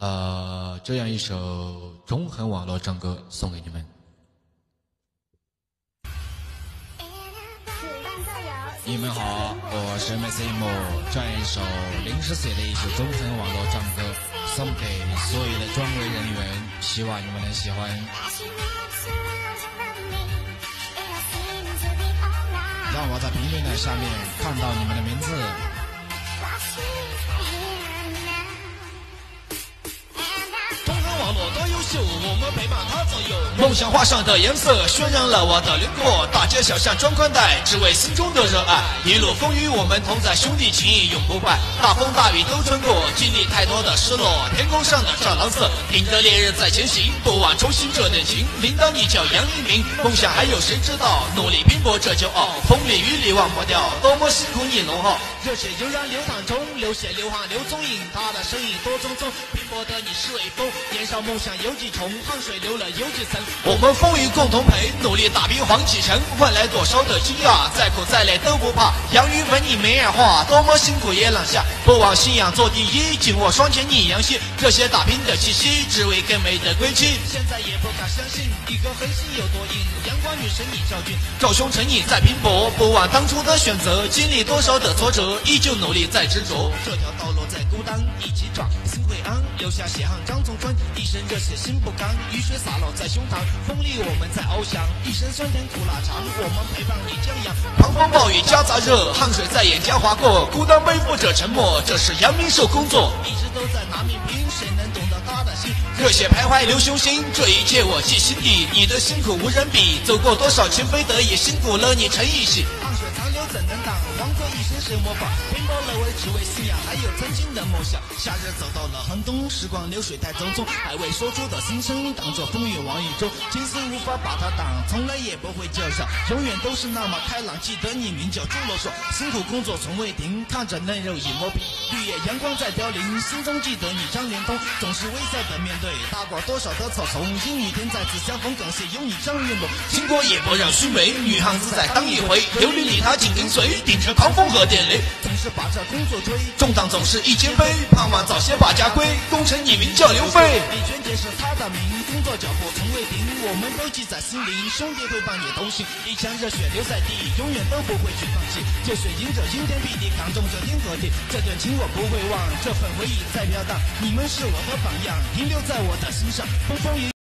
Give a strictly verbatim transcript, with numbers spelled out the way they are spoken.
呃，这样一首中横网络战歌送给你们。你们好，我是 M C M， 这样一首临时写的一首中横网络战歌，送给所有的专为人员，希望你们能喜欢。让我在评论栏下面看到你们的名字。 网络多优秀，我们陪伴他左右。 梦想画上的颜色渲染了我的轮廓，大街小巷装宽带，只为心中的热爱。一路风雨我们同在，兄弟情谊永不败。大风大雨都穿过，经历太多的失落。天空上的湛蓝色，顶着烈日在前行，不忘初心这点情。领导你叫杨一鸣，梦想还有谁知道？努力拼搏这骄傲，风里雨里忘不掉，多么辛苦你弄好。 热血悠然流淌中，流血流汗流踪影，他的身影多匆匆，拼搏的你是微风，年少梦想有几重，汗水流了有几层。 我们风雨共同陪，努力打拼黄启程，换来多少的惊讶，再苦再累都不怕。杨雨文你没二话，多么辛苦也揽下，不忘信仰做第一，紧握双拳逆阳息，这些打拼的气息，只为更美的归期。 现在也不敢相信，一颗恒星有多硬，阳光女神你照君， 赵兄成你在拼搏，不忘当初的选择，经历多少的挫折，依旧努力在执着。 这条道路再孤单，一起闯，心会安，留下血汗张从川，一身热血心不甘，雨水洒落在胸膛，风里我们在翱翔，一身酸甜苦辣尝，我们陪伴你江洋。 狂风暴雨夹杂热，汗水在眼间划过，孤单背负着沉默，这是杨明寿工作。 一直都在拿命拼，谁能懂得他的心？ 热血徘徊流雄心，这一切我记心底，你的辛苦无人比，走过多少情非得已，辛苦了你陈奕迅。 汗水残留怎能挡？黄河一生谁模仿？拼搏了为只为信仰，还有曾经的梦想。夏日走到了寒冬，时光流水太匆匆，还未说出的心声，当作风雨往雨中，青丝无法把它挡，从来也不会减少，永远都是那么开朗。记得你名叫朱罗说，辛苦工作从未停，看着嫩肉已磨平，绿叶阳光在凋零，心中记得你张连通，总是微笑的面对，踏过多少的草丛，阴雨天再次相逢，感谢有你张云龙。 经过也不让虚伪，女汉子再当一回，流离里她紧跟随，顶着狂风和电雷， 总是把这工作追， 重担总是一肩背，盼望早些把家归，功成你名叫刘飞。 李娟姐是他的名，工作脚步从未停，我们都记在心里，兄弟会伴你同行，一腔热血留在地，永远都不会去放弃，就水迎着阴天霹雳，感动着天和地，这段情我不会忘，这份回忆在飘荡，你们是我的榜样，停留在我的心上，风风雨